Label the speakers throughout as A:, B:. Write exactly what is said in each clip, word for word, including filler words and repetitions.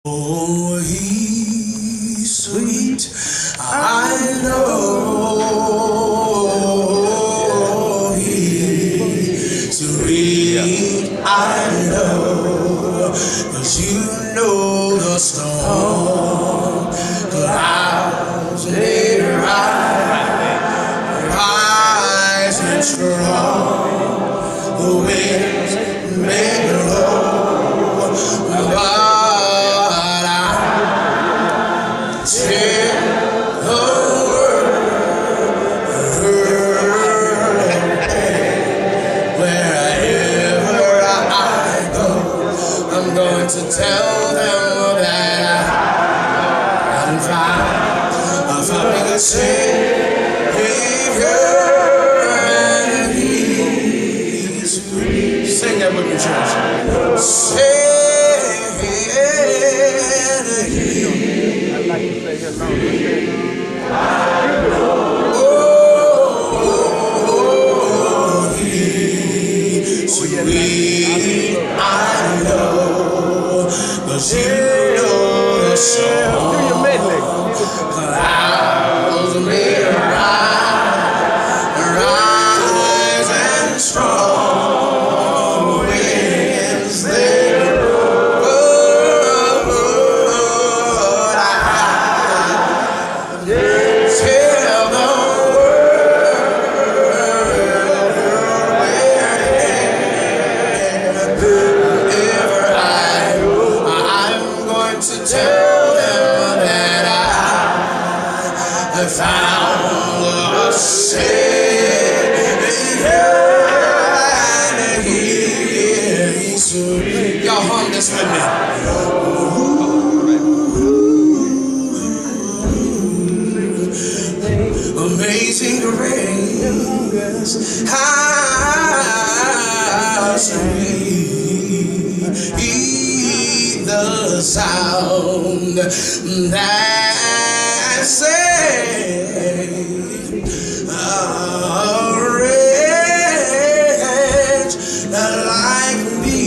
A: Oh, he's sweet, I know. He's sweet, I know. 'Cause you know the storm clouds may rise, rising strong. The winds may blow, but to tell them that I done found, I found me a Savior, and He's free. Sing that with me, church. Savior, I'd like to say his oh, He's sweet, I know. 'Cause you know the storm clouds may rise, rise and strong winds they blow, but I tell the to tell them that I found a Savior, and He's sweet. Y'all hum this with me. Ooh, amazing grace, how sweet the sound that saved a wretch like me.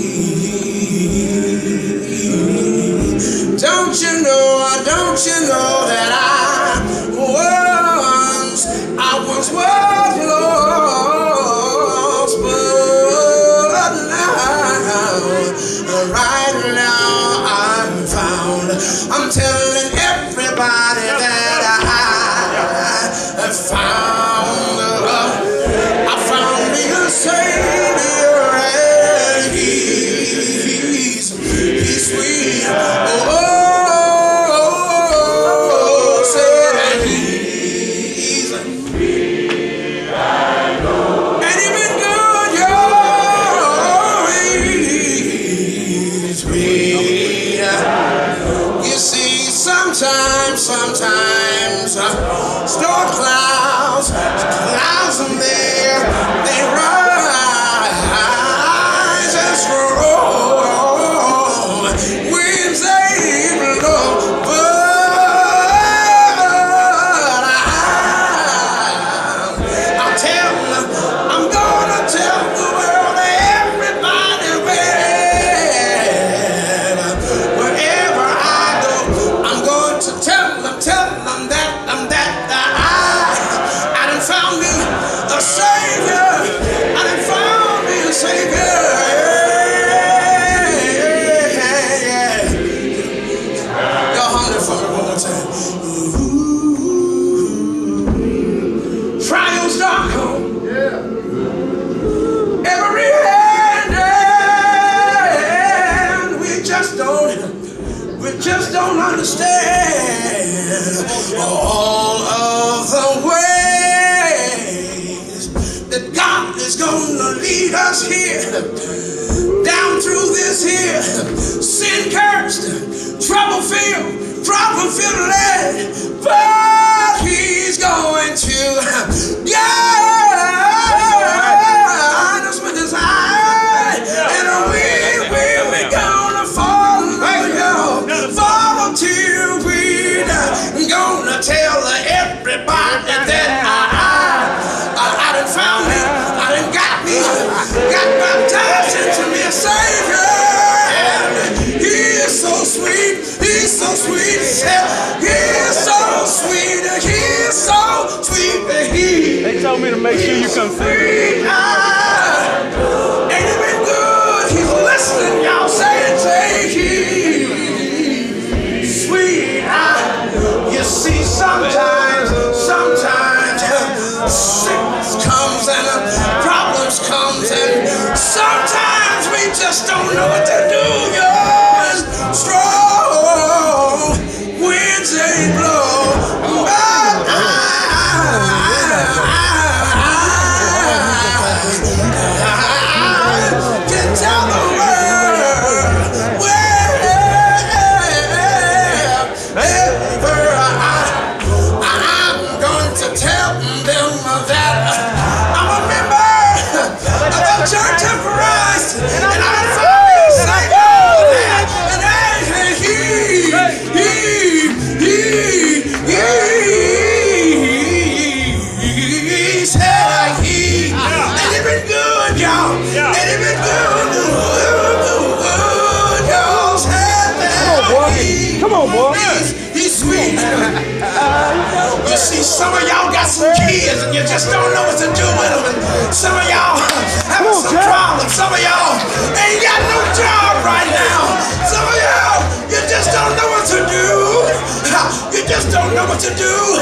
A: Don't you know, don't you know that I once, I once was lost, but now, right now, I'm telling everybody that I found, I found me a Savior, and He's, He's sweet. Oh, said He's, and He's been good, y'all. He's sweet. You see, sometimes, sometimes, uh, storm clouds, clouds are there, they rise and strong, winds they blow, but I, I'll tell, I'm gonna tell the world, everybody wherever I go, I'm going to tell them, tell them that I'm that, that I, I done found me a Savior. I done found me a Savior. Yeah, yeah. Y'all hum it for me one more time. Ooh. Trials don't come. Yeah. Every hand, we just don't. We just don't understand all of the ways that God is gonna lead us here, down through this here sin cursed, trouble filled, problem filled land, but He's going to guide us with His eye, and we will be gonna follow, follow till we die. Gonna tell everybody that I, I, I done found me, I done got me, got baptized into me a Savior, and He is so sweet. He's so sweet. He's so sweet. He's so sweet. He
B: They told me to make sure you come see.
A: Ain't it been good? He's listening. Y'all say it. Say he. Sweet. You see, sometimes, sometimes sickness comes and problems comes and sometimes we just don't know what to do. Yours strong winds they blow, but I, I can tell the world wherever I, I'm going to tell them that I'm a member of the Church of Christ, and I'm saying that, and he, he, he, he, he said he, and it been good, y'all, and it been good, good, y'all said that he,
B: Come on, boy.
A: he's, he's sweet. You see, some of y'all got some kids and you just don't know what to do with them. And some of y'all having some problems. Some of y'all ain't got no job right now. Some of y'all, you just don't know what to do. You just don't know what to do.